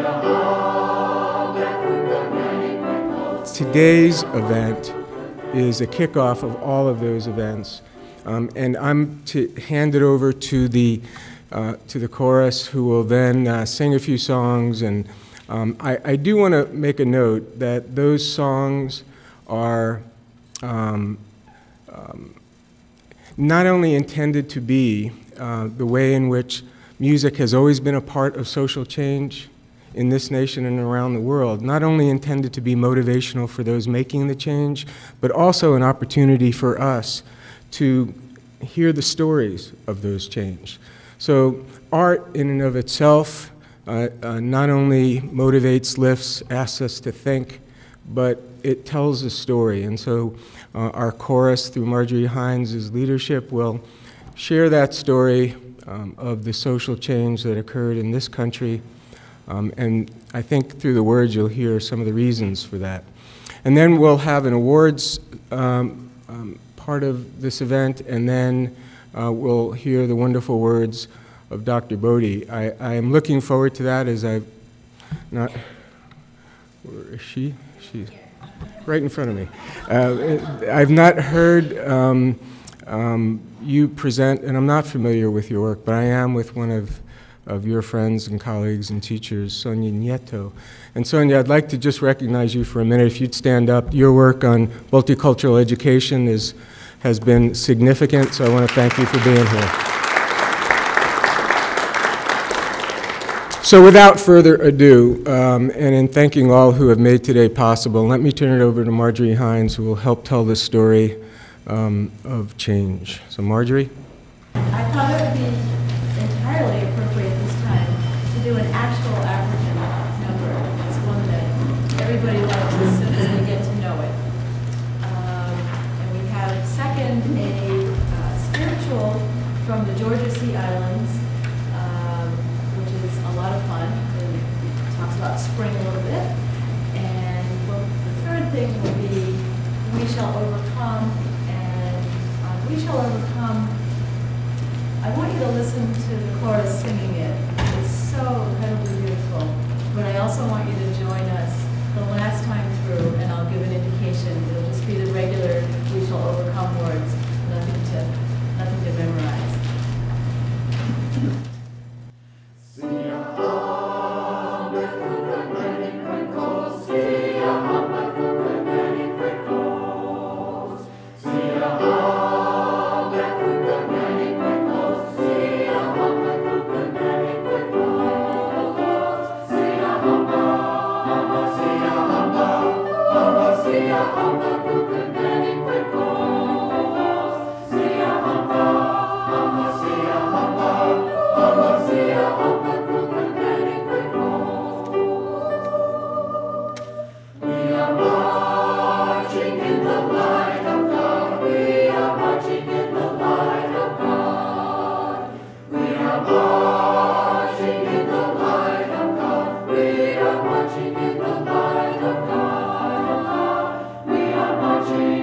Today's event is a kickoff of all of those events, and I'm to hand it over to the chorus, who will then sing a few songs. And I do want to make a note that those songs are not only intended to be the way in which music has always been a part of social change in this nation and around the world, not only intended to be motivational for those making the change, but also an opportunity for us to hear the stories of those change. So art in and of itself not only motivates, lifts, asks us to think, but it tells a story. And so our chorus, through Marjorie Hines' leadership, will share that story of the social change that occurred in this country. And I think through the words you'll hear some of the reasons for that. And then we'll have an awards part of this event, and then we'll hear the wonderful words of Dr. Bodie. I am looking forward to that, as I've not, where is she? She's right in front of me. I've not heard you present, and I'm not familiar with your work, but I am with one of your friends and colleagues and teachers, Sonia Nieto. And Sonia, I'd like to just recognize you for a minute. If you'd stand up. Your work on multicultural education has been significant, so I want to thank you for being here. So without further ado, and in thanking all who have made today possible, let me turn it over to Marjorie Hines, who will help tell the story of change. So Marjorie? I thought it would be entirely appropriate this time to do an actual African number. It's one that everybody loves as soon as they get to know it. And we have second a spiritual from the Georgia Sea Islands, which is a lot of fun. It talks about spring a little bit. And well, the third thing will be We Shall Overcome. And We Shall Overcome, I want you to listen to the chorus singing it. It's so incredibly beautiful. But I also want you to join us the last time through, and I'll give an indication. It'll just be the regular We Shall Overcome words, nothing to memorize. Marching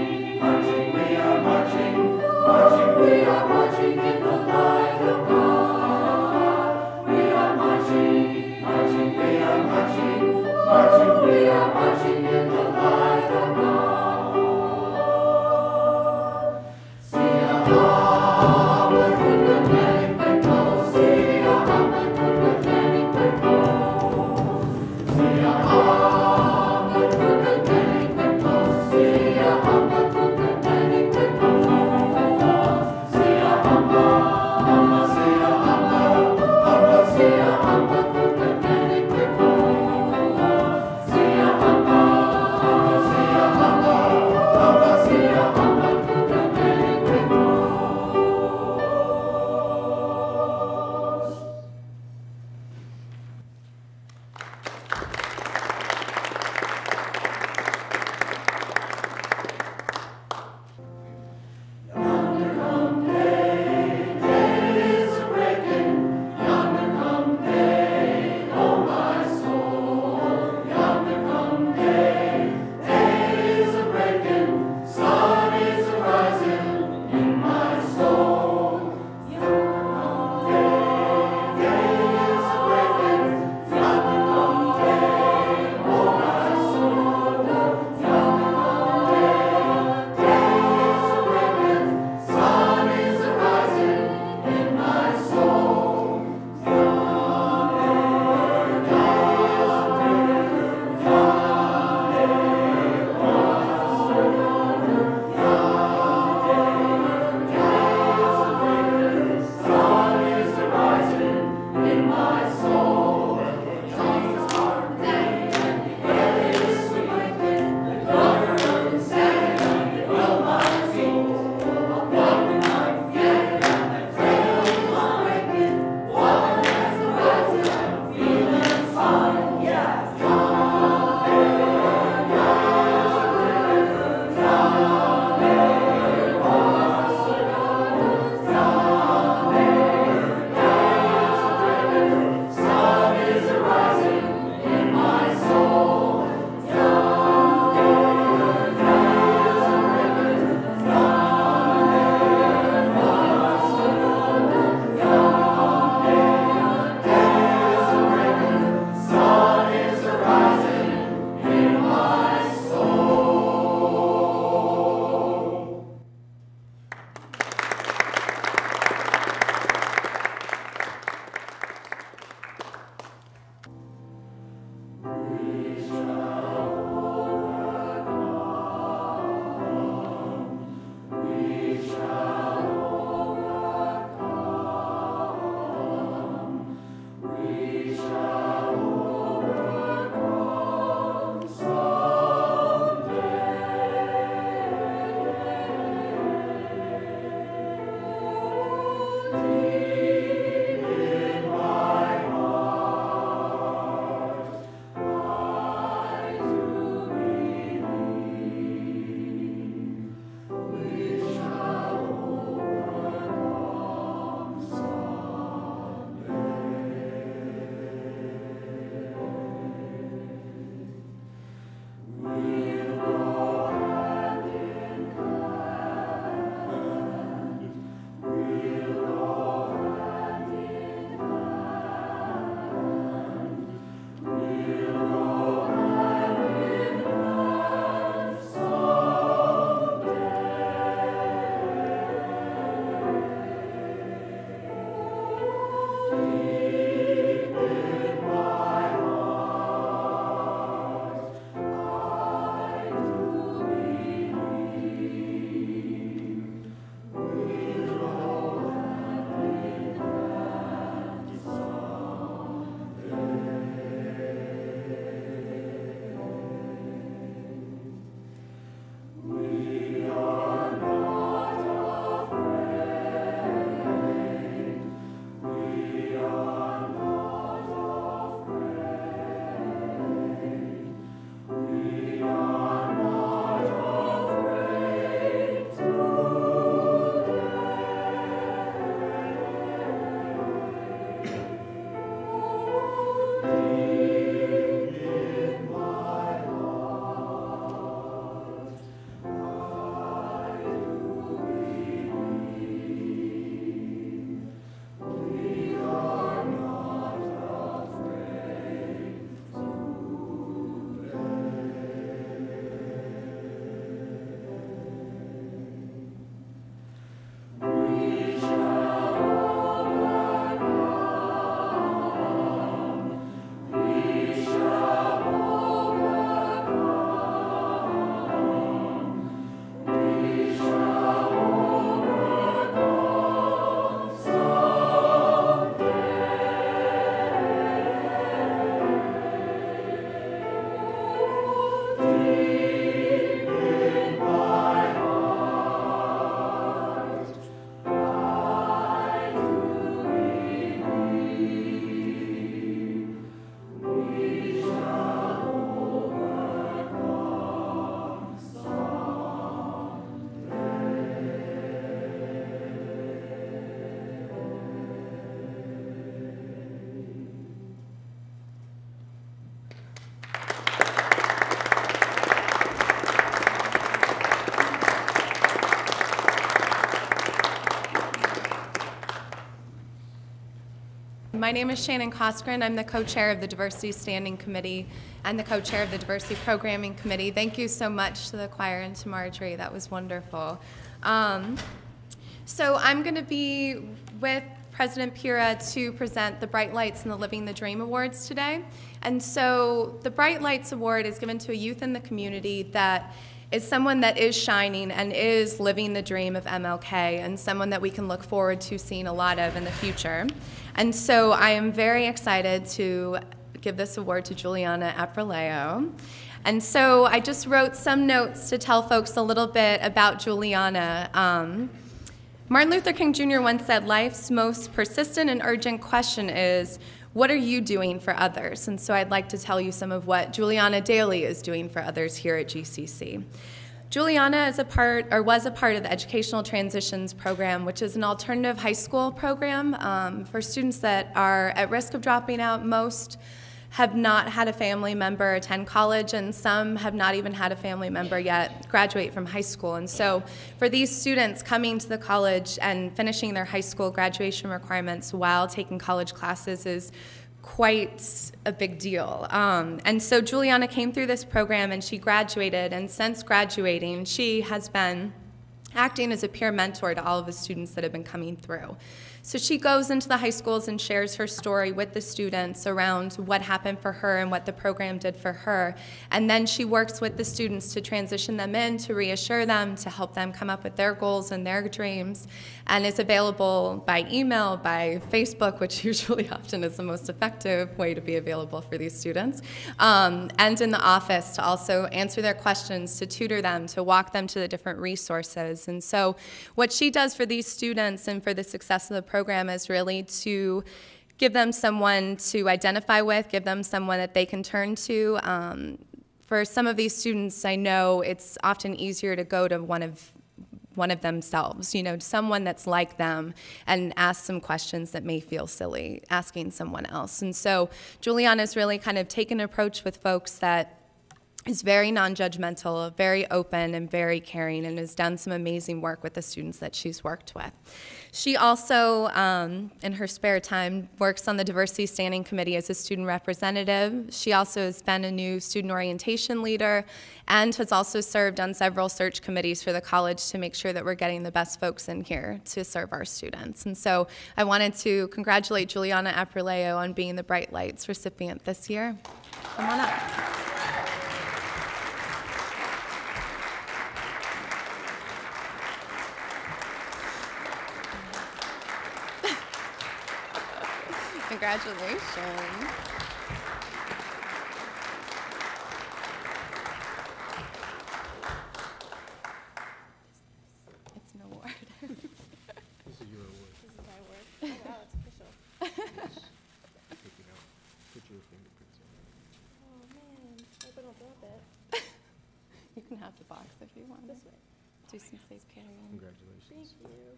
my name is Shannon Coskren. I'm the co-chair of the Diversity Standing Committee and the co-chair of the Diversity Programming Committee. Thank you so much to the choir and to Marjorie. That was wonderful. So I'm going to be with President Pura to present the Bright Lights and the Living the Dream Awards today. And so the Bright Lights Award is given to a youth in the community that is someone that is shining and is living the dream of MLK, and someone that we can look forward to seeing a lot of in the future. And so I am very excited to give this award to Juliana Aprileo. And so I just wrote some notes to tell folks a little bit about Juliana. Martin Luther King Jr. once said, life's most persistent and urgent question is, what are you doing for others? And so I'd like to tell you some of what Juliana Daly is doing for others here at GCC. Juliana is was a part of the Educational Transitions Program, which is an alternative high school program for students that are at risk of dropping out. Most have not had a family member attend college, and some have not even had a family member yet graduate from high school. And so for these students coming to the college and finishing their high school graduation requirements while taking college classes is quite a big deal. And so Juliana came through this program and she graduated, and since graduating, she has been acting as a peer mentor to all of the students that have been coming through. So she goes into the high schools and shares her story with the students around what happened for her and what the program did for her. And then she works with the students to transition them in, to reassure them, to help them come up with their goals and their dreams, and is available by email, by Facebook, which usually often is the most effective way to be available for these students, and in the office to also answer their questions, to tutor them, to walk them to the different resources. And so what she does for these students and for the success of the program is really to give them someone to identify with, give them someone that they can turn to. For some of these students, I know it's often easier to go to one of themselves, someone that's like them, and ask some questions that may feel silly asking someone else. And so Juliana's really kind of taken an approach with folks that is very non-judgmental, very open, and very caring, and has done some amazing work with the students that she's worked with. She also, in her spare time, works on the Diversity Standing Committee as a student representative. She also has been a new student orientation leader and has also served on several search committees for the college to make sure that we're getting the best folks in here to serve our students. And so I wanted to congratulate Juliana Aprileo on being the Bright Lights recipient this year. Come on up. Congratulations. It's an award. This is your award. This is my award. Oh, wow, it's official. Take it out. Put your fingerprints on it. Oh, man. I hope I don't drop it. You can have the box if you want. This way. Do some safe carrying. Congratulations. Thank you.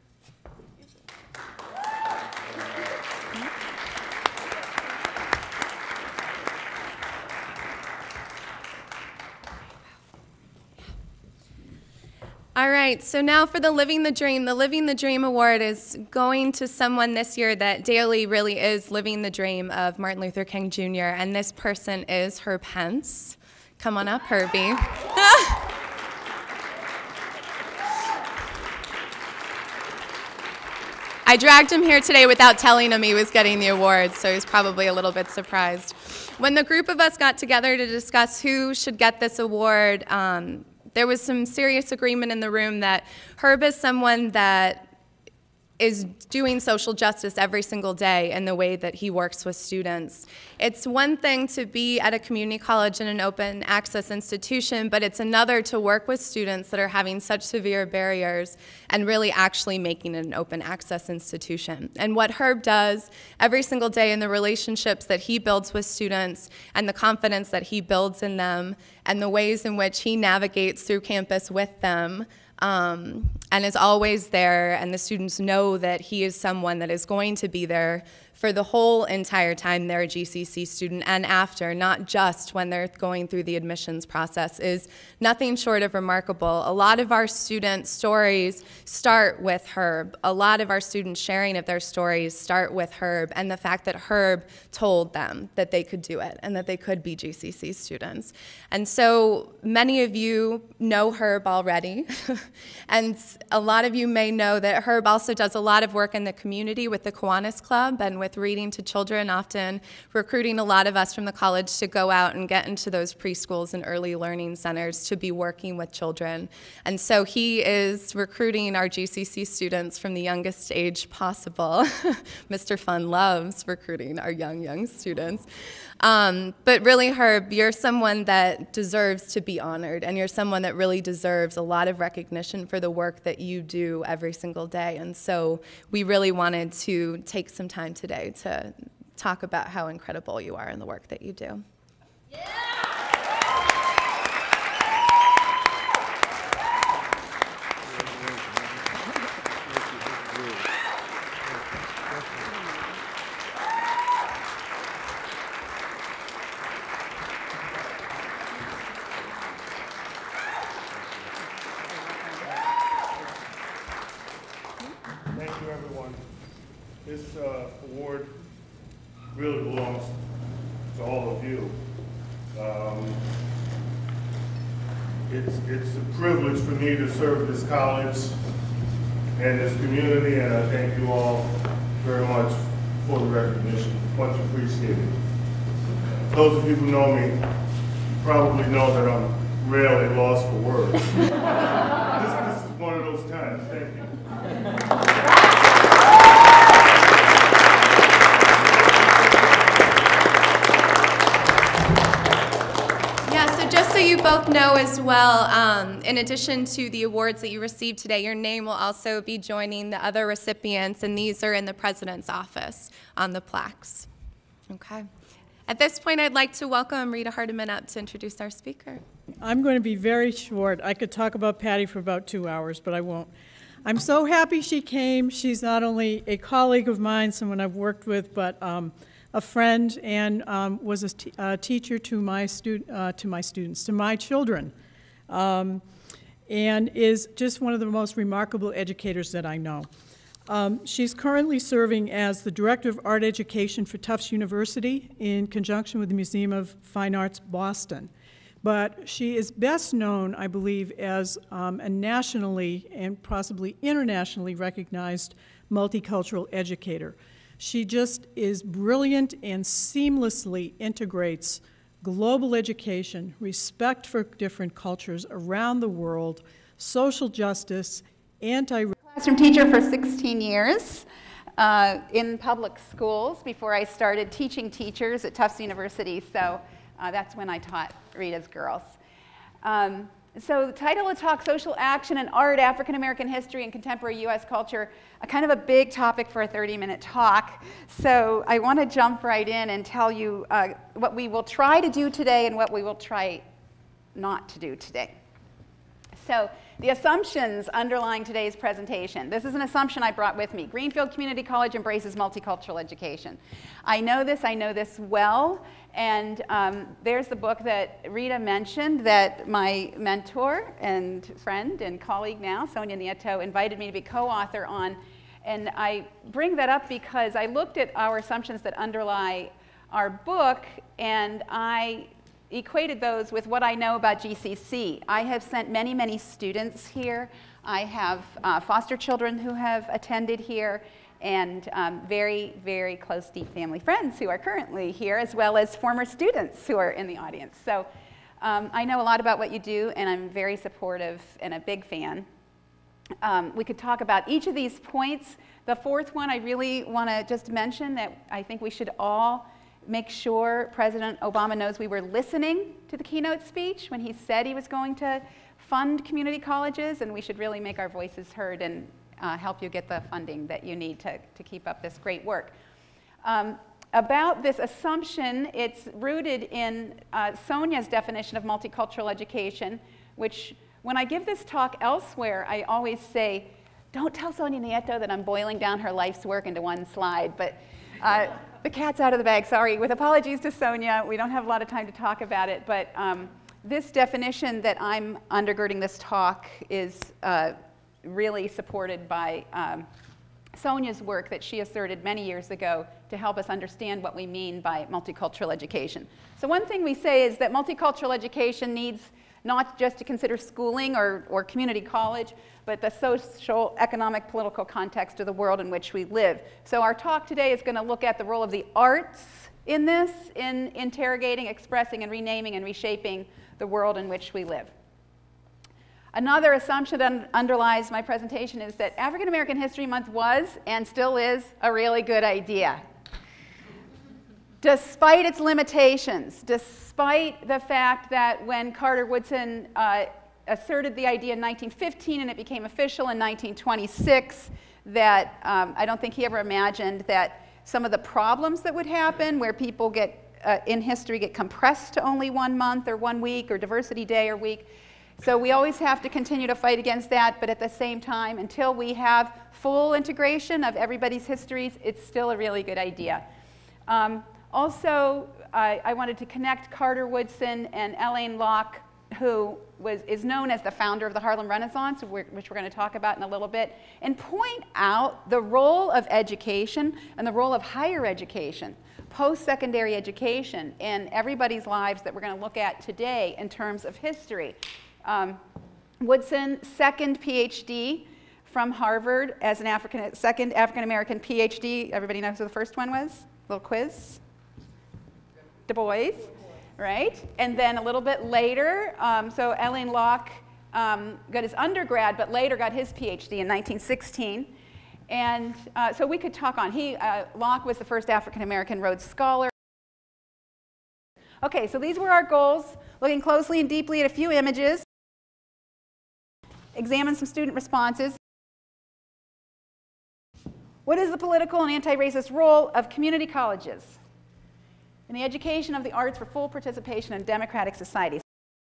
All right, so now for the Living the Dream. The Living the Dream Award is going to someone this year that daily really is living the dream of Martin Luther King Jr., and this person is Herb Pence. Come on up, Herbie. I dragged him here today without telling him he was getting the award, so he's probably a little bit surprised. When the group of us got together to discuss who should get this award, there was some serious agreement in the room that Herb is someone that is doing social justice every single day in the way that he works with students. It's one thing to be at a community college in an open access institution, but it's another to work with students that are having such severe barriers and really actually making it an open access institution. And what Herb does every single day in the relationships that he builds with students and the confidence that he builds in them and the ways in which he navigates through campus with them, and is always there, and the students know that he is someone that is going to be there for the whole entire time they're a GCC student and after, not just when they're going through the admissions process, is nothing short of remarkable. A lot of our student stories start with Herb. A lot of our students sharing of their stories start with Herb and the fact that Herb told them that they could do it and that they could be GCC students. And so many of you know Herb already, and a lot of you may know that Herb also does a lot of work in the community with the Kiwanis Club and with reading to children, often recruiting a lot of us from the college to go out and get into those preschools and early learning centers to be working with children. And so he is recruiting our GCC students from the youngest age possible. Mr. Fun loves recruiting our young students. But really, Herb, you're someone that deserves to be honored, and you're someone that really deserves a lot of recognition for the work that you do every single day. And so we really wanted to take some time today to talk about how incredible you are in the work that you do. Thank you, everyone. This award really belongs to all of you. It's a privilege for me to serve this college and this community, and I thank you all very much for the recognition. Much appreciated. Those of you who know me probably know that I'm rarely lost for words. This is one of those times. Thank you. Just so you both know as well, in addition to the awards that you received today, your name will also be joining the other recipients, and these are in the President's office on the plaques. Okay. At this point, I'd like to welcome Rita Hardiman up to introduce our speaker. I'm going to be very short. I could talk about Patty for about 2 hours, but I won't. I'm so happy she came. She's not only a colleague of mine, someone I've worked with, but a friend, and was a teacher to my students, to my children, and is just one of the most remarkable educators that I know. She's currently serving as the Director of Art Education for Tufts University in conjunction with the Museum of Fine Arts, Boston. But she is best known, I believe, as a nationally and possibly internationally recognized multicultural educator. She just is brilliant and seamlessly integrates global education, respect for different cultures around the world, social justice, Classroom teacher for 16 years in public schools before I started teaching teachers at Tufts University, so that's when I taught Rita's girls. So the title of the talk, Social Action and Art, African American History and Contemporary U.S. Culture, a kind of a big topic for a 30-minute talk. So I want to jump right in and tell you what we will try to do today and what we will try not to do today. So the assumptions underlying today's presentation. This is an assumption I brought with me. Greenfield Community College embraces multicultural education. I know this well, and there's the book that Rita mentioned that my mentor and friend and colleague now, Sonia Nieto, invited me to be co-author on. And I bring that up because I looked at our assumptions that underlie our book, and I equated those with what I know about GCC. I have sent many, many students here. I have foster children who have attended here, and very, very close, deep family friends who are currently here, as well as former students who are in the audience. So I know a lot about what you do, and I'm very supportive and a big fan. We could talk about each of these points. The fourth one I really want to just mention that I think we should all make sure President Obama knows we were listening to the keynote speech when he said he was going to fund community colleges, and we should really make our voices heard and help you get the funding that you need to keep up this great work. About this assumption, it's rooted in Sonia's definition of multicultural education, which when I give this talk elsewhere, I always say, don't tell Sonia Nieto that I'm boiling down her life's work into one slide, but The cat's out of the bag, sorry. With apologies to Sonia, we don't have a lot of time to talk about it, but this definition that I'm undergirding this talk is really supported by Sonia's work that she asserted many years ago to help us understand what we mean by multicultural education. So one thing we say is that multicultural education needs not just to consider schooling or community college, but the social, economic, political context of the world in which we live. So our talk today is going to look at the role of the arts in this, in interrogating, expressing, and renaming and reshaping the world in which we live. Another assumption that underlies my presentation is that African American History Month was, and still is, a really good idea. Despite its limitations, despite the fact that when Carter Woodson asserted the idea in 1915 and it became official in 1926, that I don't think he ever imagined that some of the problems that would happen where people in history get compressed to only 1 month or 1 week or diversity day or week. So we always have to continue to fight against that, but at the same time, until we have full integration of everybody's histories, it's still a really good idea. Also, I wanted to connect Carter Woodson and Alain Locke, who is known as the founder of the Harlem Renaissance, which we're going to talk about in a little bit, and point out the role of education and the role of higher education, post-secondary education, in everybody's lives that we're going to look at today in terms of history. Woodson, second PhD from Harvard as an second African-American PhD. Everybody knows who the first one was? Little quiz. Du Bois, right? And then a little bit later, so Alain Locke got his undergrad, but later got his PhD in 1916. And so we could talk on. Locke was the first African-American Rhodes Scholar. Okay, so these were our goals, looking closely and deeply at a few images, examine some student responses. What is the political and anti-racist role of community colleges in the education of the arts for full participation in democratic societies?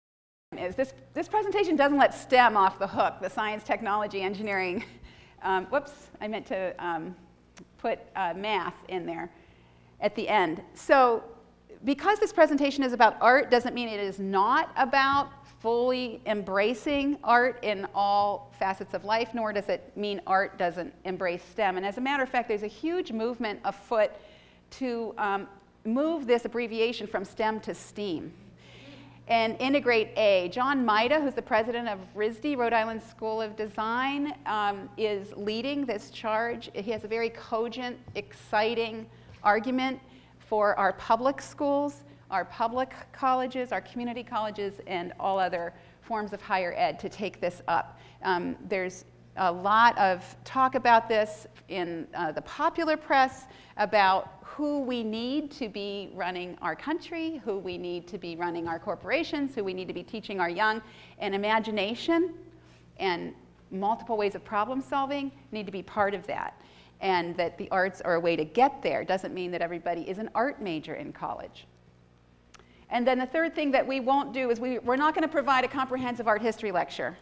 This presentation doesn't let STEM off the hook, the science, technology, engineering. Whoops, I meant to put math in there at the end. So because this presentation is about art doesn't mean it is not about fully embracing art in all facets of life, nor does it mean art doesn't embrace STEM. And as a matter of fact, there's a huge movement afoot to move this abbreviation from STEM to STEAM and integrate A. John Maida, who's the president of RISD, Rhode Island School of Design, is leading this charge. He has a very cogent, exciting argument for our public schools, our public colleges, our community colleges, and all other forms of higher ed to take this up. There's a lot of talk about this in the popular press about who we need to be running our country, who we need to be running our corporations, who we need to be teaching our young, and imagination and multiple ways of problem solving need to be part of that. And that the arts are a way to get there. Doesn't mean that everybody is an art major in college. And then the third thing that we won't do is we're not going to provide a comprehensive art history lecture.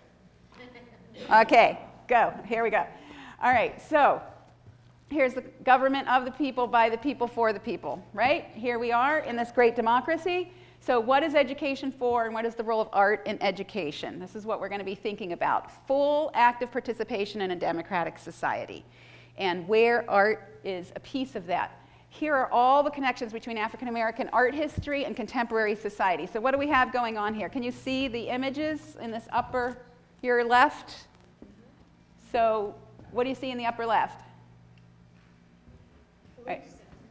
Okay, go. Here we go. All right, so here's the government of the people, by the people, for the people, right? Here we are in this great democracy. So what is education for, and what is the role of art in education? This is what we're going to be thinking about. Full active participation in a democratic society, and where art is a piece of that. Here are all the connections between African American art history and contemporary society. So what do we have going on here? Can you see the images in this your left? So what do you see in the upper left? Right.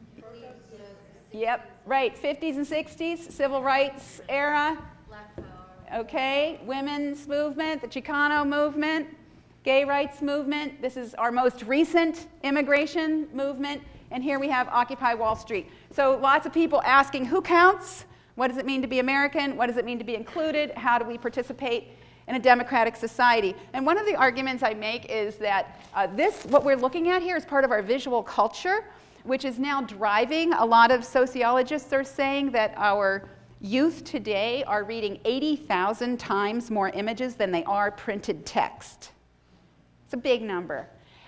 Yep, right, 50s and 60s, civil rights era. Black power. Okay, women's movement, the Chicano movement, gay rights movement. This is our most recent immigration movement. And here we have Occupy Wall Street. So lots of people asking, who counts? What does it mean to be American? What does it mean to be included? How do we participate in a democratic society? And one of the arguments I make is that what we're looking at here is part of our visual culture, which is now driving. A lot of sociologists are saying that our youth today are reading 80,000 times more images than they are printed text. It's a big number.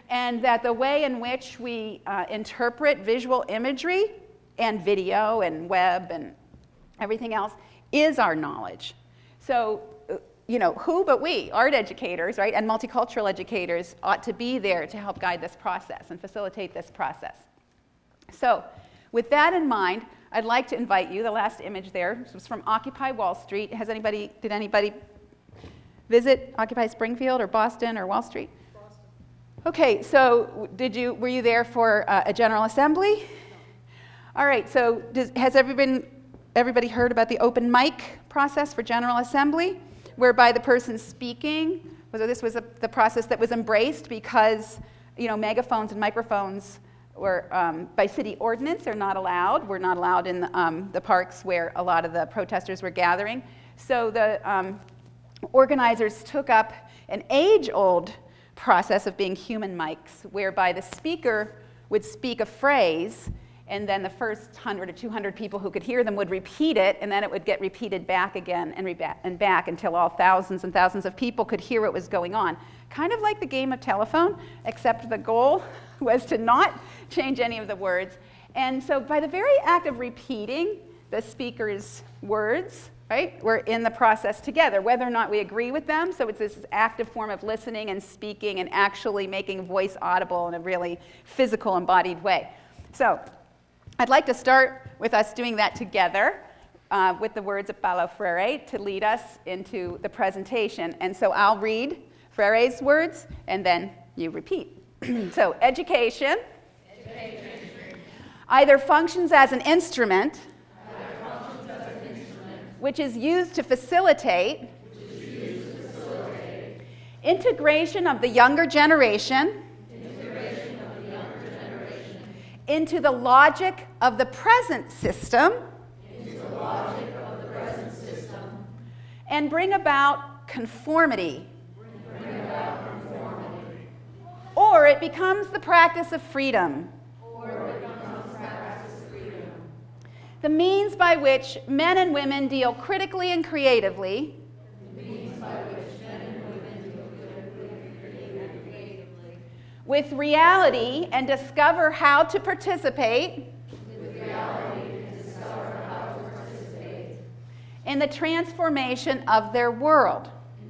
and that the way in which we interpret visual imagery and video and web and everything else is our knowledge. So, you know, who but we, art educators, right, and multicultural educators ought to be there to help guide this process and facilitate this process. So, with that in mind, I'd like to invite you, the last image there, this was from Occupy Wall Street. Did anybody visit Occupy Springfield or Boston or Wall Street? Boston. Okay, so were you there for a General Assembly? No. All right, so has everybody heard about the open mic process for General Assembly, whereby the person speaking, this was the process that was embraced because, you know, megaphones and microphones were, by city ordinance, are not allowed. We're not allowed in the parks where a lot of the protesters were gathering. So the organizers took up an age-old process of being human mics, whereby the speaker would speak a phrase, and then the first 100 or 200 people who could hear them would repeat it, and then it would get repeated back again and back until all thousands and thousands of people could hear what was going on. Kind of like the game of telephone, except the goal was to not change any of the words. And so by the very act of repeating the speaker's words, right, we're in the process together, whether or not we agree with them. So it's this active form of listening and speaking and actually making voice audible in a really physical, embodied way. So I'd like to start with us doing that together with the words of Paulo Freire to lead us into the presentation. And so I'll read Freire's words, and then you repeat. So, education either functions as an instrument, which is used to facilitate integration of the younger generation into the logic of the present system, and bring about conformity. Or it becomes the practice of freedom. The means by which men and women deal critically and creatively with reality and discover how to participate in the transformation of their world.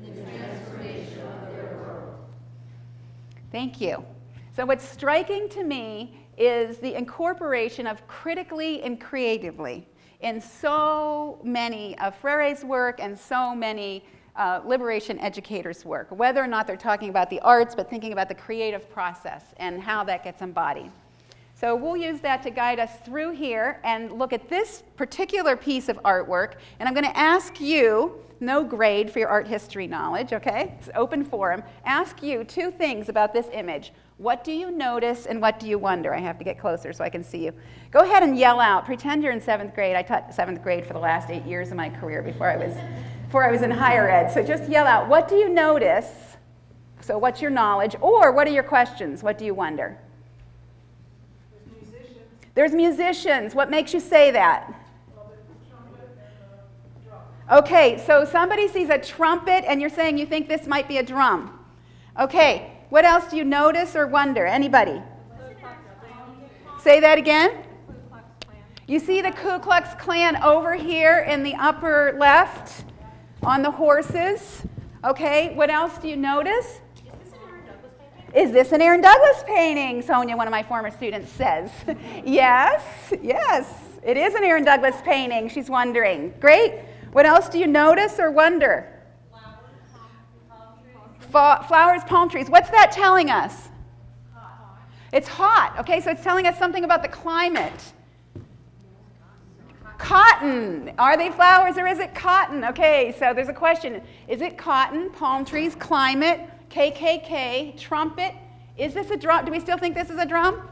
Thank you. So what's striking to me is the incorporation of critically and creatively in so many of Freire's work and so many liberation educators' work, whether or not they're talking about the arts, but thinking about the creative process and how that gets embodied. So we'll use that to guide us through here and look at this particular piece of artwork. And I'm going to ask you, no grade for your art history knowledge, okay? It's open forum. Ask you two things about this image. What do you notice and what do you wonder? I have to get closer so I can see you. Go ahead and yell out. Pretend you're in 7th grade. I taught 7th grade for the last 8 years of my career before I was in higher ed. So just yell out, what do you notice? So what's your knowledge? Or what are your questions? What do you wonder? There's musicians. What makes you say that? Okay, so somebody sees a trumpet and you're saying you think this might be a drum. Okay, what else do you notice or wonder? Anybody? Say that again. You see the Ku Klux Klan over here in the upper left on the horses. Okay, what else do you notice? Is this an Aaron Douglas painting? Sonia, one of my former students, says. Yes, it is an Aaron Douglas painting. She's wondering. Great. What else do you notice or wonder? Flowers, palm trees. What's that telling us? It's hot. Okay, so it's telling us something about the climate. Cotton. Are they flowers or is it cotton? Okay, so there's a question. Is it cotton, palm trees, climate, KKK, trumpet? Is this a drum? Do we still think this is a drum?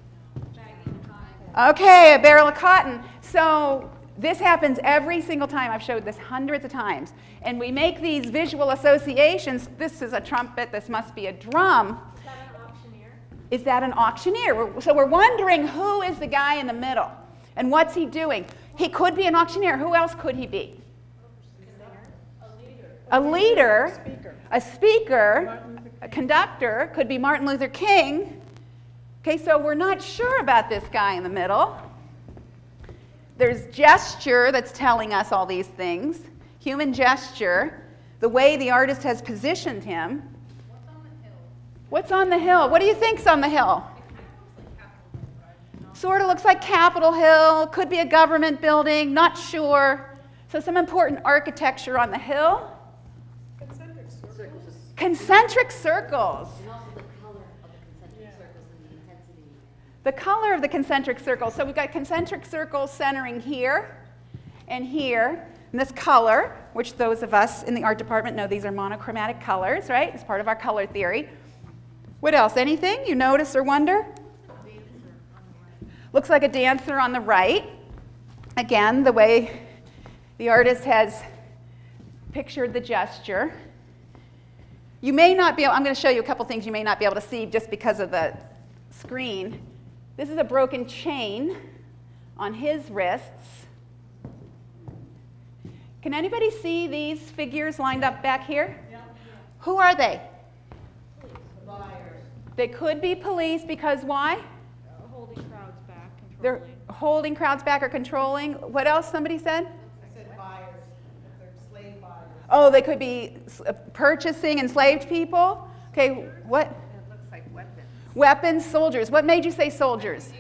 Okay, a barrel of cotton. So this happens every single time. I've showed this hundreds of times. And we make these visual associations. This is a trumpet. This must be a drum. Is that an auctioneer? Is that an auctioneer? So we're wondering who is the guy in the middle and what's he doing? He could be an auctioneer. Who else could he be? A leader, a speaker, a conductor, could be Martin Luther King. Okay, so we're not sure about this guy in the middle. There's gesture that's telling us all these things. Human gesture, the way the artist has positioned him. What's on the hill? What's on the hill? What do you think's on the hill? Sort of looks like Capitol Hill, could be a government building, not sure. So some important architecture on the hill. Concentric circles. And also the color of the concentric circles and the intensity. The color of the concentric circles. So we've got concentric circles centering here and here. And this color, which those of us in the art department know these are monochromatic colors, right? It's part of our color theory. What else? Anything you notice or wonder? Looks like a dancer on the right. Again, the way the artist has pictured the gesture. You may not be able, I'm going to show you a couple things you may not be able to see just because of the screen. This is a broken chain on his wrists. Can anybody see these figures lined up back here? Yeah. Who are they? Police. Buyers. They could be police because why? Holding crowds back, They're holding crowds back or controlling. What else somebody said? I said buyers. They're slave buyers. Oh, they could be purchasing enslaved people. Okay, what? It looks like weapons. Weapons, soldiers. What made you say soldiers?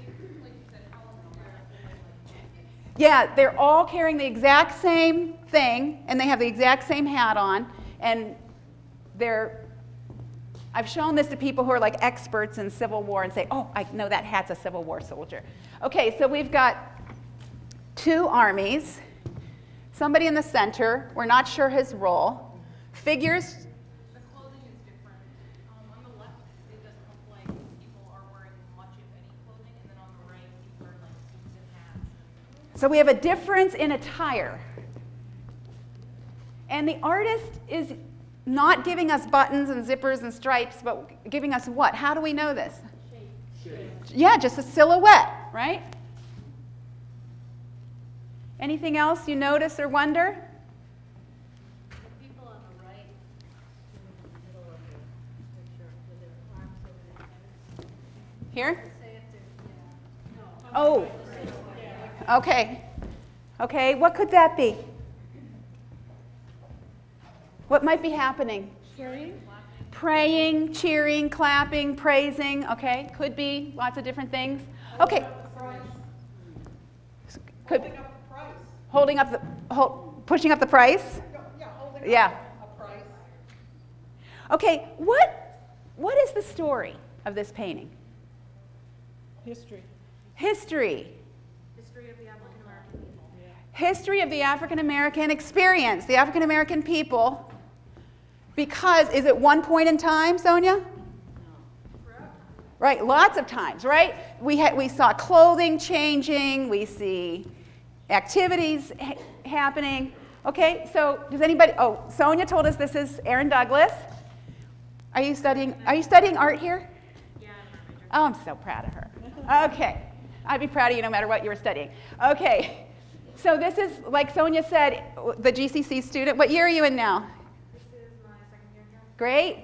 Yeah, they're all carrying the exact same thing, and they have the exact same hat on, and I've shown this to people who are like experts in Civil War and say, oh, I know that hat's a Civil War soldier. Okay, so we've got two armies, somebody in the center, we're not sure his role, figures. The clothing is different. On the left, it doesn't look like people are wearing much of any clothing, and then on the right, people are like suits and hats. So we have a difference in attire. And the artist is not giving us buttons and zippers and stripes, but giving us what? How do we know this? Shape. Yeah, just a silhouette, right? Anything else you notice or wonder? The people on the right, in the middle of the picture, with their arms over their heads. Here? Say if they're, Oh. Okay. Okay, what could that be? What might be happening? Praying, cheering, clapping, praising. Okay, could be lots of different things. Okay. Could be. Holding up the pushing up the price? Yeah. Okay, what is the story of this painting? History. History. history of the African American people. History of the African American experience, the African American people. Because, is it one point in time, Sonia? Right, lots of times, right? We saw clothing changing, we see activities happening. Okay, so does anybody, oh, Sonia told us this is Aaron Douglas. Are you studying art here? Yeah, Oh, I'm so proud of her. Okay, I'd be proud of you no matter what you were studying. Okay, so this is, like Sonia said, the GCC student. What year are you in now? this is my second year here. Great.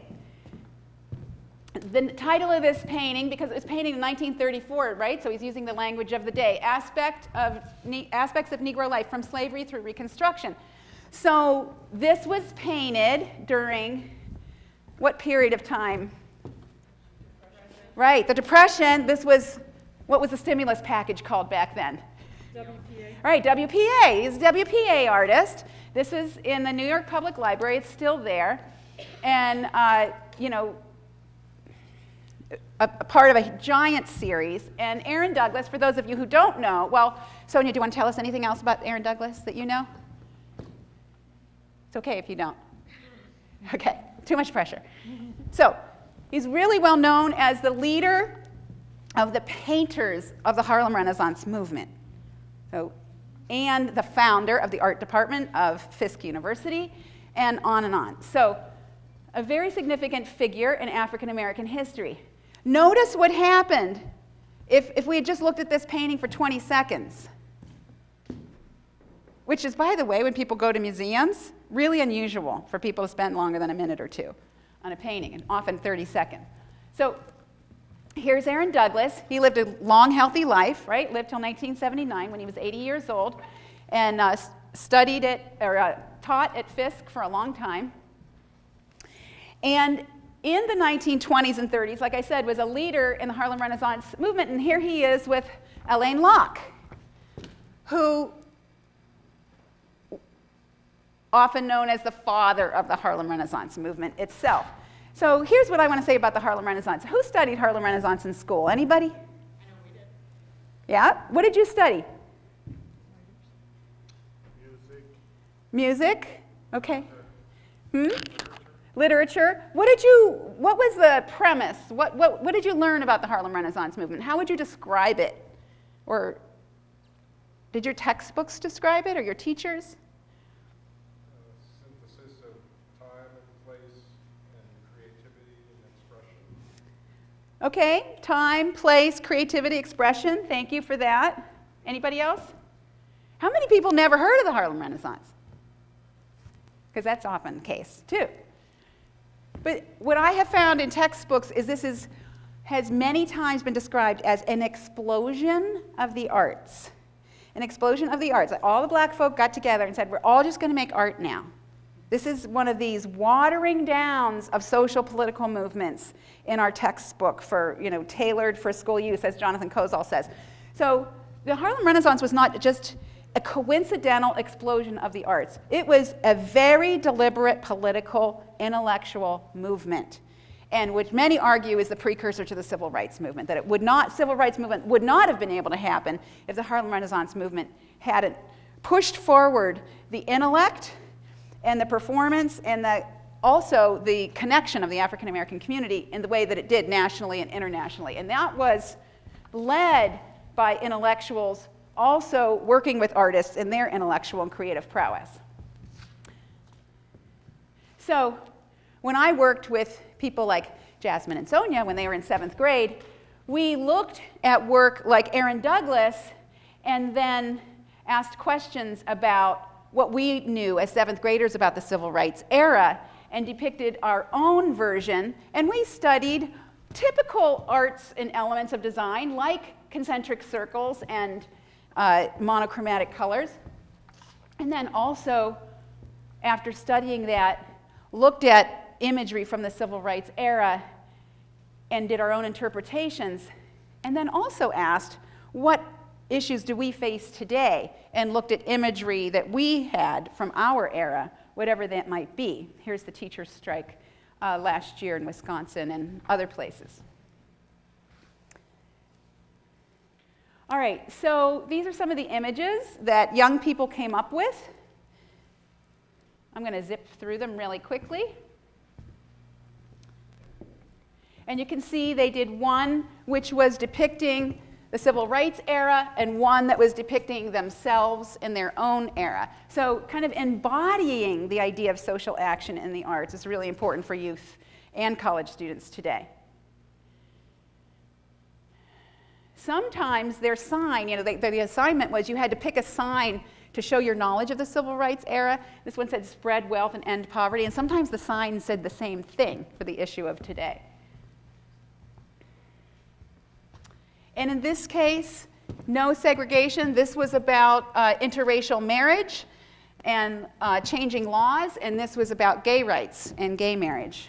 The title of this painting, because it was painted in 1934, right? So he's using the language of the day. Aspects of Negro life from slavery through Reconstruction. So this was painted during what period of time? Right, the Depression. This was, what was the stimulus package called back then? WPA. Right, WPA. He's a WPA artist. This is in the New York Public Library. It's still there. And, you know, a part of a giant series. And Aaron Douglas, for those of you who don't know, well, Sonia, do you want to tell us anything else about Aaron Douglas that you know? It's okay if you don't. Okay, too much pressure. So, he's really well known as the leader of the painters of the Harlem Renaissance movement. So, and the founder of the art department of Fisk University, and on and on. So, a very significant figure in African American history. Notice what happened if we had just looked at this painting for 20 seconds. which is, by the way, when people go to museums, really unusual for people to spend longer than a minute or two on a painting, and often 30 seconds. So here's Aaron Douglas. He lived a long, healthy life, right? Lived till 1979 when he was 80 years old, and studied taught at Fisk for a long time. And in the 1920s and 30s, like I said, was a leader in the Harlem Renaissance movement, and here he is with Alain Locke, who often known as the father of the Harlem Renaissance movement itself. So here's what I want to say about the Harlem Renaissance. Who studied Harlem Renaissance in school? Anybody? I know we did. Yeah? What did you study? Music? Okay. Literature. What was the premise? What did you learn about the Harlem Renaissance movement? How would you describe it? Or did your textbooks describe it, or your teachers? Synthesis of time and place and creativity and expression. Okay, time, place, creativity, expression. Thank you for that. Anybody else? How many people never heard of the Harlem Renaissance? Because that's often the case, too. But what I have found in textbooks is this has many times been described as an explosion of the arts. An explosion of the arts. Like all the black folk got together and said, we're all just going to make art now. This is one of these watering downs of social political movements in our textbook for, tailored for school use, as Jonathan Kozol says. So the Harlem Renaissance was not just a coincidental explosion of the arts. It was a very deliberate political, intellectual movement, and which many argue is the precursor to the civil rights movement, that civil rights movement would not have been able to happen if the Harlem Renaissance movement hadn't pushed forward the intellect and the performance and also the connection of the African American community in the way that it did nationally and internationally. And that was led by intellectuals also working with artists in their intellectual and creative prowess. So when I worked with people like Jasmine and Sonia when they were in 7th grade, we looked at work like Aaron Douglas and then asked questions about what we knew as 7th graders about the civil rights era and depicted our own version. And we studied typical arts and elements of design like concentric circles and monochromatic colors. And then also, after studying that, looked at imagery from the civil rights era and did our own interpretations, and then also asked, what issues do we face today? And looked at imagery that we had from our era, whatever that might be. Here's the teacher's strike last year in Wisconsin and other places. All right, so these are some of the images that young people came up with. I'm going to zip through them really quickly. And you can see they did one which was depicting the civil rights era and one that was depicting themselves in their own era. So kind of embodying the idea of social action in the arts is really important for youth and college students today. Sometimes their sign, the assignment was you had to pick a sign to show your knowledge of the civil rights era. This one said spread wealth and end poverty, and sometimes the sign said the same thing for the issue of today. And in this case, no segregation. This was about interracial marriage and changing laws, and this was about gay rights and gay marriage.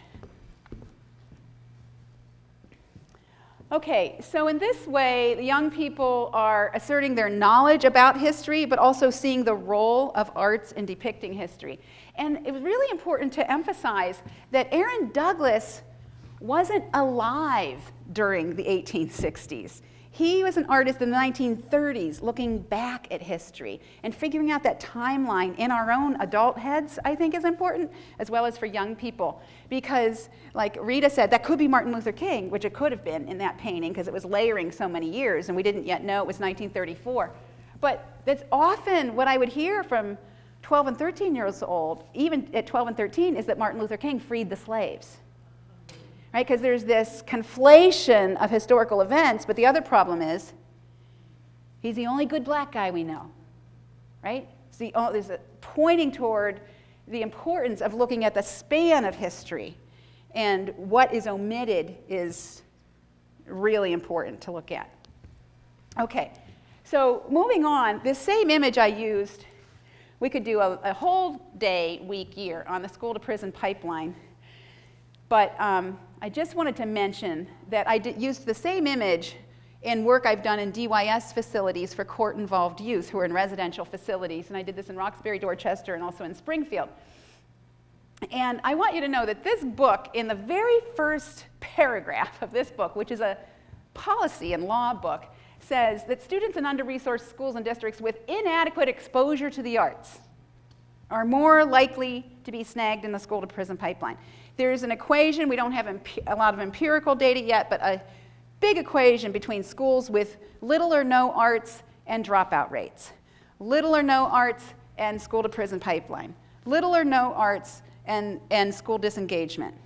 Okay, so in this way, the young people are asserting their knowledge about history, but also seeing the role of arts in depicting history. And it was really important to emphasize that Aaron Douglas wasn't alive during the 1860s. He was an artist in the 1930s looking back at history and figuring out that timeline in our own adult heads, I think, is important, as well as for young people. Because, like Rita said, that could be Martin Luther King, which it could have been in that painting because it was layering so many years and we didn't yet know it was 1934. But that's often what I would hear from 12 and 13 years old, even at 12 and 13, is that Martin Luther King freed the slaves. Right? Because there's this conflation of historical events, but the other problem is he's the only good black guy we know, right? There's a pointing toward the importance of looking at the span of history, and what is omitted is really important to look at. Okay, so moving on, this same image I used, we could do a whole day, week, year on the school to prison pipeline, but I just wanted to mention that I used the same image in work I've done in DYS facilities for court-involved youth who are in residential facilities, and I did this in Roxbury, Dorchester, and also in Springfield. And I want you to know that this book, in the very first paragraph of this book, which is a policy and law book, says that students in under-resourced schools and districts with inadequate exposure to the arts are more likely to be snagged in the school to prison pipeline. There's an equation, we don't have a lot of empirical data yet, but a big equation between schools with little or no arts and dropout rates. Little or no arts and school to prison pipeline. Little or no arts and school disengagement.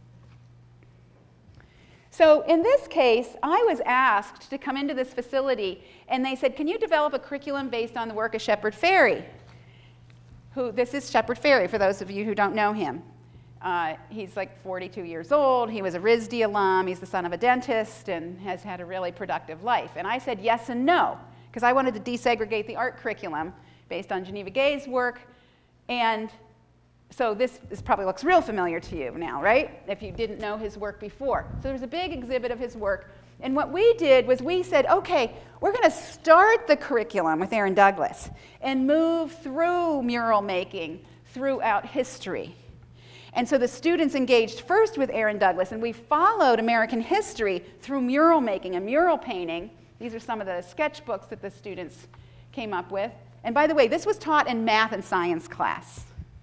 So in this case, I was asked to come into this facility, and they said, can you develop a curriculum based on the work of Shepard Fairey? This is Shepard Fairey, for those of you who don't know him. He's like 42 years old. He was a RISD alum. He's the son of a dentist and has had a really productive life. And I said yes and no, because I wanted to desegregate the art curriculum based on Geneva Gay's work. And so this probably looks real familiar to you now, right? If you didn't know his work before. So there's a big exhibit of his work. And what we did was we said, okay, we're going to start the curriculum with Aaron Douglas and move through mural making throughout history. And so the students engaged first with Aaron Douglas, and we followed American history through mural making and mural painting. These are some of the sketchbooks that the students came up with. And by the way, this was taught in math and science class.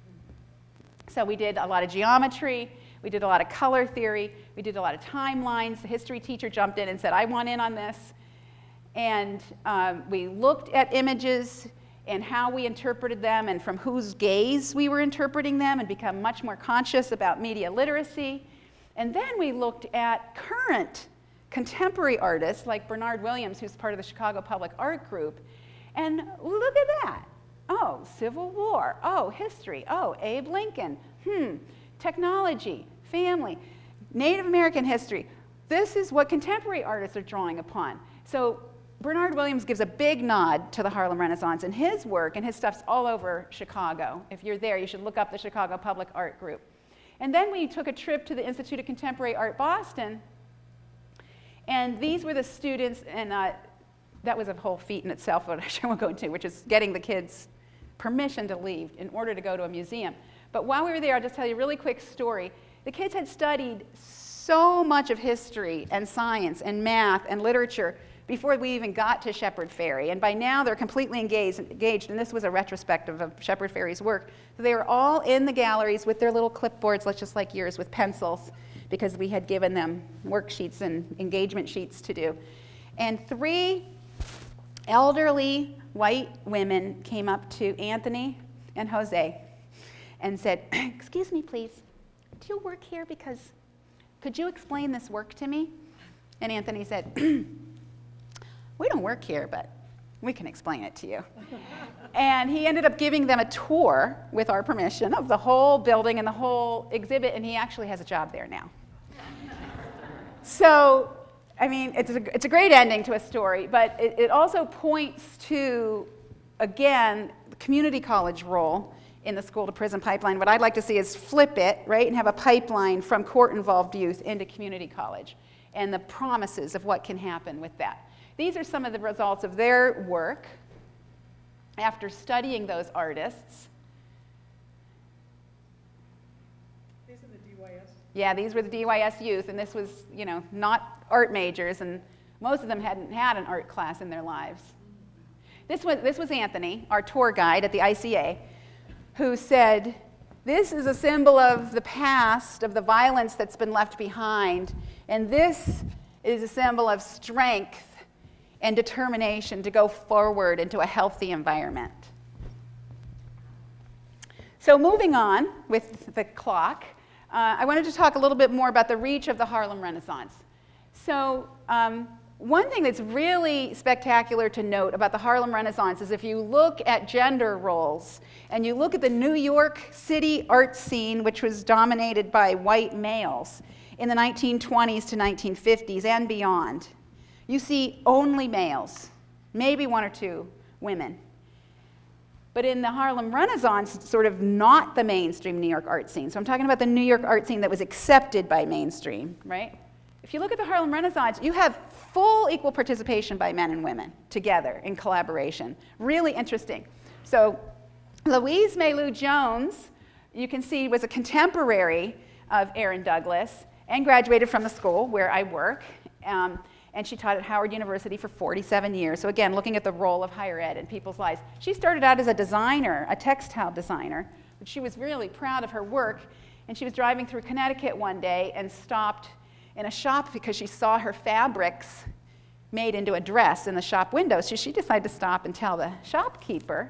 So we did a lot of geometry, we did a lot of color theory, we did a lot of timelines. The history teacher jumped in and said, I want in on this. And we looked at images and how we interpreted them and from whose gaze we were interpreting them, and become much more conscious about media literacy. And then we looked at current contemporary artists like Bernard Williams, who's part of the Chicago Public Art Group. And look at that. Oh, Civil War. Oh, history. Oh, Abe Lincoln. Technology, family, Native American history. This is what contemporary artists are drawing upon. So Bernard Williams gives a big nod to the Harlem Renaissance in his work, and his stuff's all over Chicago. If you're there, you should look up the Chicago Public Art Group. And then we took a trip to the Institute of Contemporary Art Boston, and these were the students, and that was a whole feat in itself, which I won't go into, which is getting the kids permission to leave in order to go to a museum. But while we were there, I'll just tell you a really quick story. The kids had studied so much of history and science and math and literature before we even got to Shepard Fairey. And by now, they're completely engaged, and this was a retrospective of Shepard Fairey's work. So they were all in the galleries with their little clipboards, just like yours, with pencils, because we had given them worksheets and engagement sheets to do. And 3 elderly white women came up to Anthony and Jose and said, excuse me, please, do you work here? Because could you explain this work to me? And Anthony said, we don't work here, but we can explain it to you. And he ended up giving them a tour, with our permission, of the whole building and the whole exhibit, and he actually has a job there now. So, I mean, it's a great ending to a story, but it also points to, again, the community college role in the school to prison pipeline. What I'd like to see is flip it, right, and have a pipeline from court-involved youth into community college, and the promises of what can happen with that. These are some of the results of their work after studying those artists. These are the DYS? Yeah, these were the DYS youth, and this was, you know, not art majors, and most of them hadn't had an art class in their lives. This was Anthony, our tour guide at the ICA, who said, this is a symbol of the past, of the violence that's been left behind, and this is a symbol of strength and determination to go forward into a healthy environment. So moving on with the clock, I wanted to talk a little bit more about the reach of the Harlem Renaissance. So One thing that's really spectacular to note about the Harlem Renaissance is if you look at gender roles and you look at the New York City art scene, which was dominated by white males in the 1920s to 1950s and beyond, you see only males, maybe one or two women. But in the Harlem Renaissance, it's sort of not the mainstream New York art scene. So I'm talking about the New York art scene that was accepted by mainstream, right? If you look at the Harlem Renaissance, you have full equal participation by men and women together in collaboration. Really interesting. So Louise Maylou Jones, you can see, was a contemporary of Aaron Douglas and graduated from the school where I work. And she taught at Howard University for 47 years. So again, looking at the role of higher ed in people's lives. She started out as a designer, a textile designer, but she was really proud of her work. And she was driving through Connecticut one day and stopped in a shop because she saw her fabrics made into a dress in the shop window. So she decided to stop and tell the shopkeeper.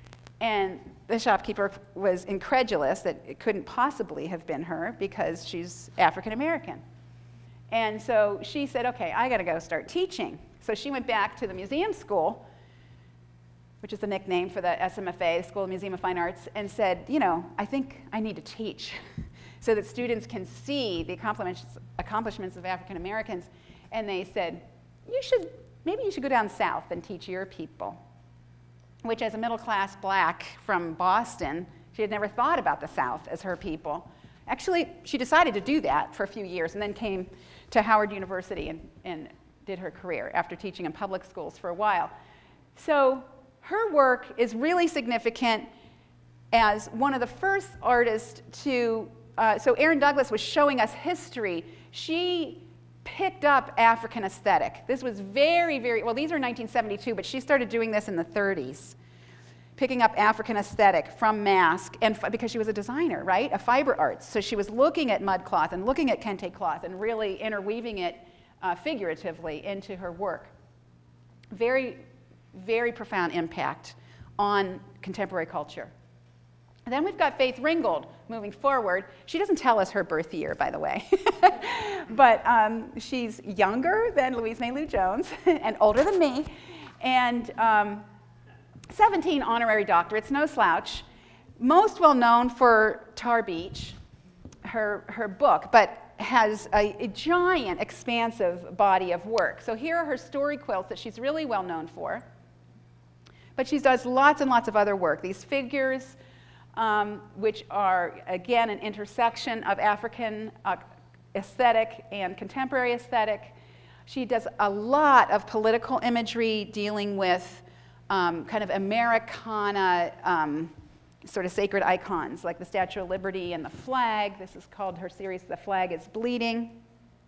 And the shopkeeper was incredulous that it couldn't possibly have been her because she's African American. And so she said, okay, I gotta go start teaching. So she went back to the museum school, which is the nickname for the SMFA, School of Museum of Fine Arts, and said, you know, I think I need to teach so that students can see the accomplishments of African Americans. And they said, maybe you should go down south and teach your people. Which, as a middle-class black from Boston, she had never thought about the South as her people. Actually, she decided to do that for a few years and then came to Howard University and did her career after teaching in public schools for a while. So her work is really significant as one of the first artists to, so Aaron Douglas was showing us history. She picked up African aesthetic. This was very, very, well, these are 1972, but she started doing this in the 30s. Picking up African aesthetic from Mask, and because she was a designer, right? A fiber arts. So she was looking at mud cloth and looking at kente cloth and really interweaving it figuratively into her work. Very, very profound impact on contemporary culture. And then we've got Faith Ringgold moving forward. She doesn't tell us her birth year, by the way. But she's younger than Louise Maylou Jones and older than me. And 17 honorary doctorates, no slouch. Most well known for Tar Beach, her book, but has a giant, expansive body of work. So here are her story quilts that she's really well known for. But she does lots and lots of other work. These figures, which are, again, an intersection of African aesthetic and contemporary aesthetic. She does a lot of political imagery dealing with kind of Americana sort of sacred icons like the Statue of Liberty and the flag. This is called her series, The Flag is Bleeding.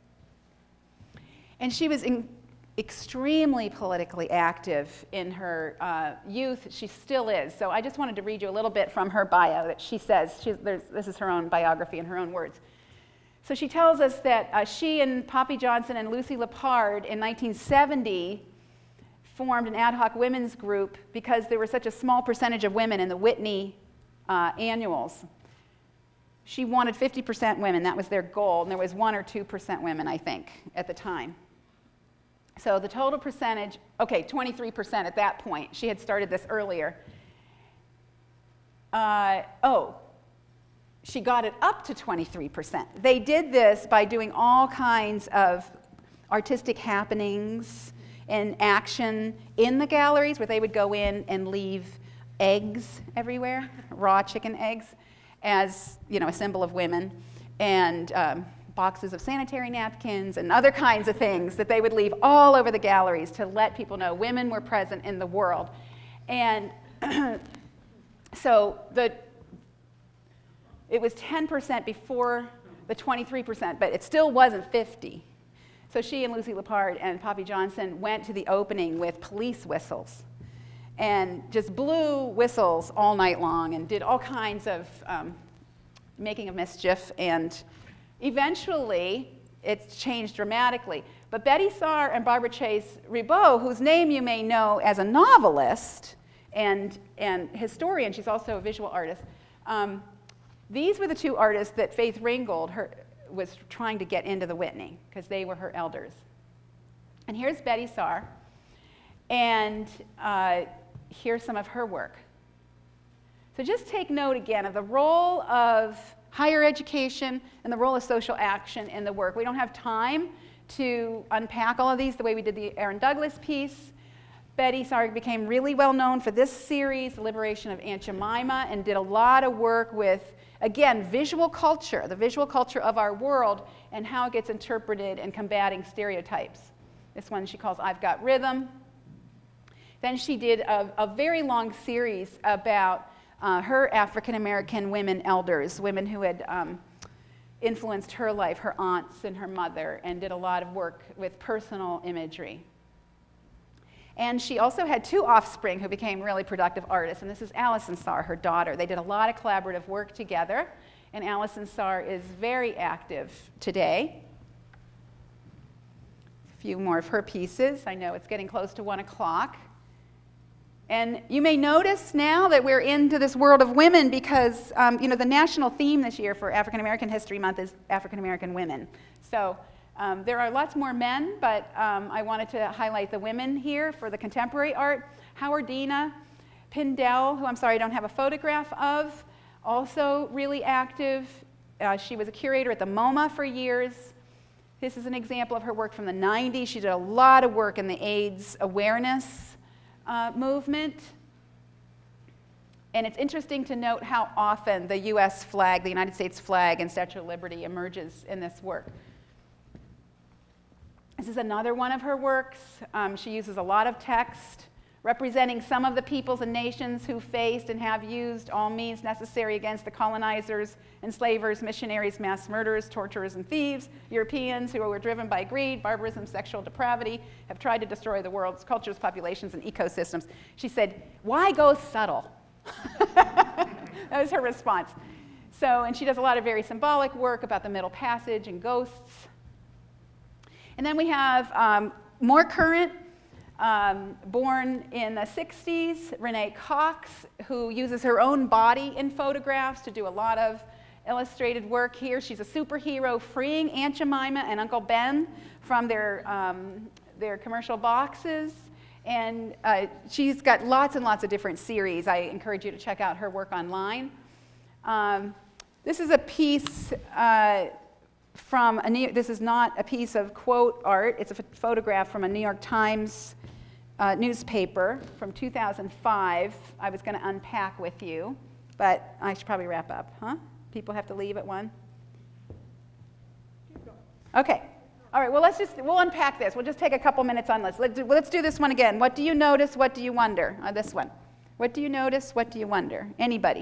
And she was extremely politically active in her youth. She still is. So I just wanted to read you a little bit from her bio that she says. This is her own biography in her own words. So she tells us that she and Poppy Johnson and Lucy Lepard in 1970 formed an ad hoc women's group because there was such a small percentage of women in the Whitney annuals. She wanted 50% women. That was their goal. And there was 1 or 2% women, I think, at the time. So the total percentage, okay, 23% at that point. She had started this earlier. She got it up to 23%. They did this by doing all kinds of artistic happenings and action in the galleries where they would go in and leave eggs everywhere, raw chicken eggs, as a symbol of women, and boxes of sanitary napkins and other kinds of things that they would leave all over the galleries to let people know women were present in the world. And so it was 10% before the 23%, but it still wasn't 50. So she and Lucy Lepard and Poppy Johnson went to the opening with police whistles and just blew whistles all night long and did all kinds of making of mischief. And eventually, it's changed dramatically. But Betty Saar and Barbara Chase Ribot, whose name you may know as a novelist and historian, she's also a visual artist, these were the two artists that Faith Ringgold was trying to get into the Whitney because they were her elders. And here's Betty Saar, and here's some of her work. So just take note again of the role of higher education and the role of social action in the work. We don't have time to unpack all of these the way we did the Aaron Douglas piece. Betty Saar became really well known for this series, The Liberation of Aunt Jemima, and did a lot of work with, again, visual culture, the visual culture of our world, and how it gets interpreted in combating stereotypes. This one she calls I've Got Rhythm. Then she did a very long series about her African American women elders, women who had influenced her life, her aunts and her mother, and did a lot of work with personal imagery. And she also had two offspring who became really productive artists, and this is Allison Saar, her daughter. They did a lot of collaborative work together, and Allison Saar is very active today. A few more of her pieces. I know it's getting close to 1 o'clock. And you may notice now that we're into this world of women because you know, the national theme this year for African American History Month is African American women. So there are lots more men, but I wanted to highlight the women here for the contemporary art. Howardina Pindell, who I'm sorry I don't have a photograph of, also really active. She was a curator at the MoMA for years. This is an example of her work from the 90s. She did a lot of work in the AIDS awareness movement. And it's interesting to note how often the US flag, the United States flag and Statue of Liberty emerges in this work. This is another one of her works. She uses a lot of text representing some of the peoples and nations who faced and have used all means necessary against the colonizers, enslavers, missionaries, mass murderers, torturers, and thieves. Europeans who were driven by greed, barbarism, sexual depravity, have tried to destroy the world's cultures, populations, and ecosystems. She said, why go subtle? That was her response. So, and she does a lot of very symbolic work about the Middle Passage and ghosts. And then we have more current, born in the 60s, Renee Cox, who uses her own body in photographs to do a lot of illustrated work here. She's a superhero freeing Aunt Jemima and Uncle Ben from their commercial boxes. And she's got lots and lots of different series. I encourage you to check out her work online. This is a piece from this is not a piece of quote art. It's a photograph from a New York Times newspaper from 2005. I was going to unpack with you, but I should probably wrap up, huh? People have to leave at 1? Okay. All right, well, we'll unpack this. We'll just take a couple minutes on this. Let's do this one again. What do you notice? What do you wonder? This one. What do you notice? What do you wonder? Anybody?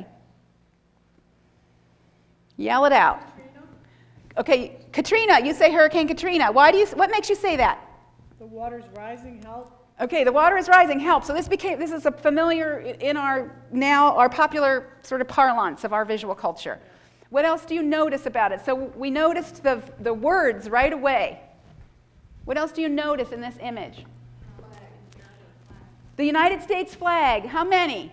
Yell it out. Okay, Katrina, you say Hurricane Katrina. What makes you say that? The water's rising, help. Okay, the water is rising, help. So this is a familiar in our popular sort of parlance of our visual culture. What else do you notice about it? So we noticed the words right away. What else do you notice in this image? The United States flag. How many?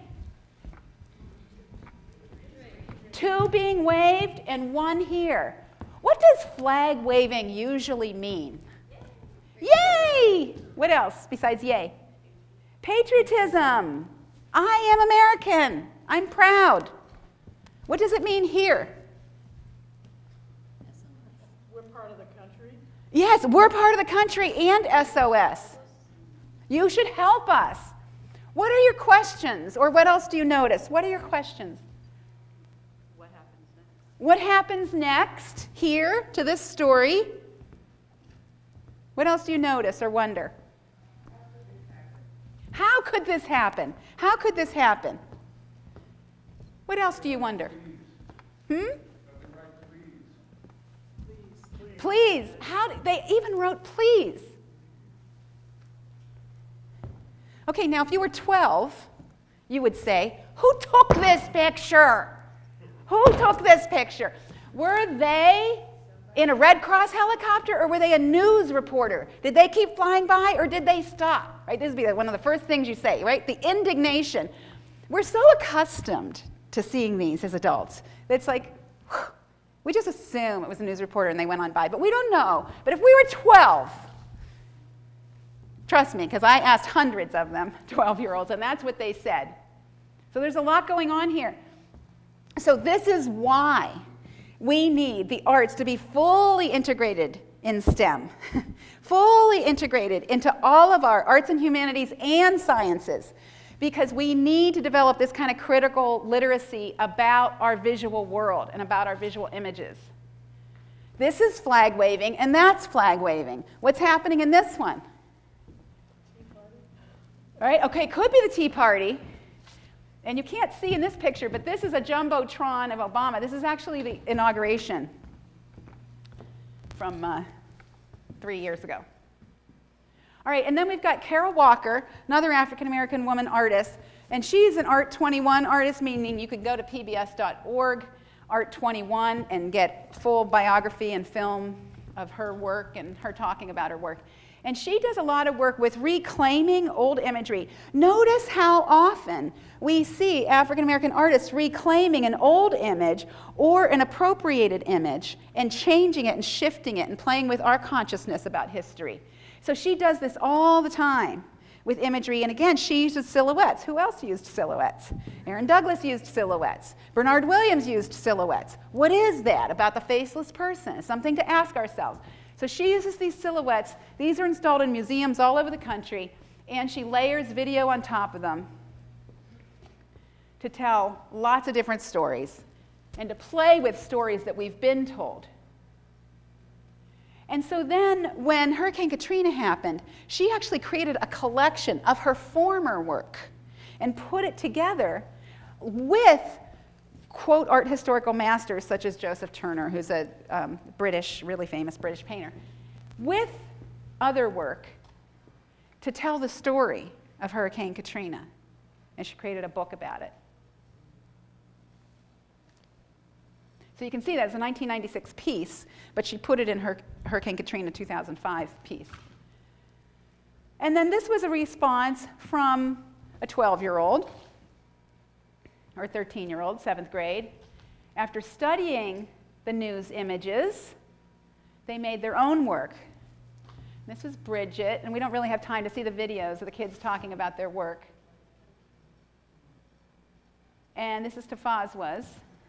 2 being waved and 1 here. What does flag waving usually mean? Yay! What else besides yay? Patriotism. I am American. I'm proud. What does it mean here? We're part of the country. Yes, we're part of the country and SOS. You should help us. What are your questions? Or what else do you notice? What are your questions? What happens next here to this story? What else do you notice or wonder? How could this happen? How could this happen? What else do you wonder? Please. They even wrote please. Okay, now if you were 12, you would say, who took this picture? Who took this picture? Were they in a Red Cross helicopter or were they a news reporter? Did they keep flying by or did they stop? Right? This would be one of the first things you say, right? The indignation. We're so accustomed to seeing these as adults. It's like, we just assume it was a news reporter and they went on by, but we don't know. But if we were 12, Trust me, because I asked hundreds of them, 12-year-olds, and that's what they said. So there's a lot going on here. So this is why we need the arts to be fully integrated in STEM, fully integrated into all of our arts and humanities and sciences, because we need to develop this kind of critical literacy about our visual world and about our visual images. This is flag waving, and that's flag waving. What's happening in this one? All right, okay, could be the Tea Party. And you can't see in this picture, but this is a jumbotron of Obama. This is actually the inauguration from 3 years ago. All right, and then we've got Carol Walker, another African-American woman artist, and she's an Art 21 artist, meaning you could go to pbs.org, Art 21, and get full biography and film of her work and her talking about her work. And she does a lot of work with reclaiming old imagery. Notice how often we see African-American artists reclaiming an old image or an appropriated image and changing it and shifting it and playing with our consciousness about history. So she does this all the time with imagery, and again, she uses silhouettes. Who else used silhouettes? Aaron Douglas used silhouettes. Bernard Williams used silhouettes. What is that about the faceless person? It's something to ask ourselves. So she uses these silhouettes. These are installed in museums all over the country, and she layers video on top of them to tell lots of different stories and to play with stories that we've been told. And so then when Hurricane Katrina happened, she actually created a collection of her former work and put it together with, quote, art historical masters such as Joseph Turner, who's a really famous British painter, with other work to tell the story of Hurricane Katrina. And she created a book about it. So you can see that it's a 1996 piece, but she put it in her Hurricane Katrina 2005 piece. And then this was a response from a 12-year-old, or 13-year-old, 7th grade. After studying the news images, they made their own work. This was Bridget, and we don't really have time to see the videos of the kids talking about their work. And this is Tafazwa's.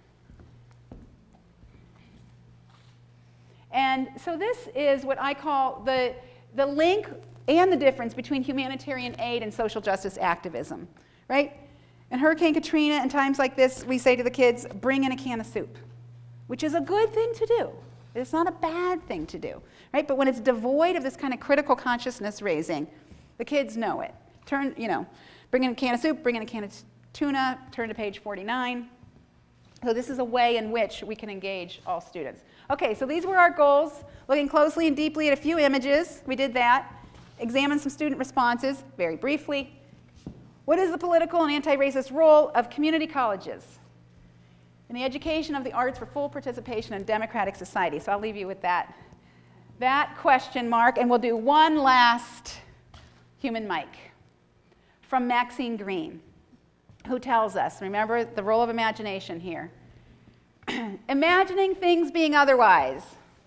And so this is what I call the link and the difference between humanitarian aid and social justice activism, right? In Hurricane Katrina and times like this, we say to the kids, bring in a can of soup, which is a good thing to do. It's not a bad thing to do, right? But when it's devoid of this kind of critical consciousness raising, the kids know it. Bring in a can of soup, bring in a can of tuna, turn to page 49. So this is a way in which we can engage all students. Okay, so these were our goals, looking closely and deeply at a few images. We did that. Examine some student responses, very briefly. What is the political and anti-racist role of community colleges in the education of the arts for full participation in democratic society? So I'll leave you with that question mark, and we'll do one last human mic from Maxine Green, who tells us, remember the role of imagination here, imagining things being otherwise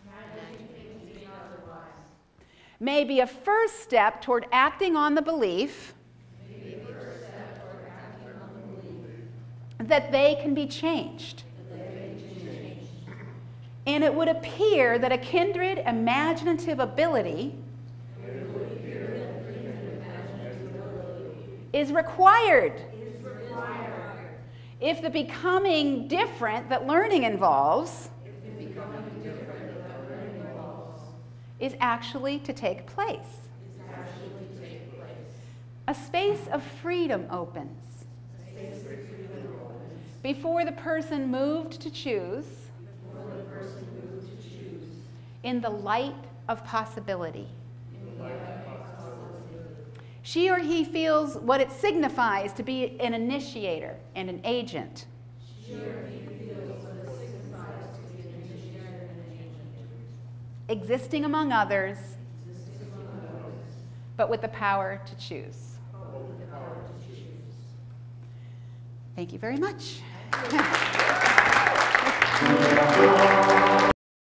may be a first step toward acting on the belief that they can be changed. And it would appear that a kindred imaginative ability is required if the becoming different that learning involves is actually to take place. A space of freedom opens before the person moved to choose in the light of possibility. She or he feels what it signifies to be an initiator and an agent. Existing among others, but with the power to choose. Thank you very much.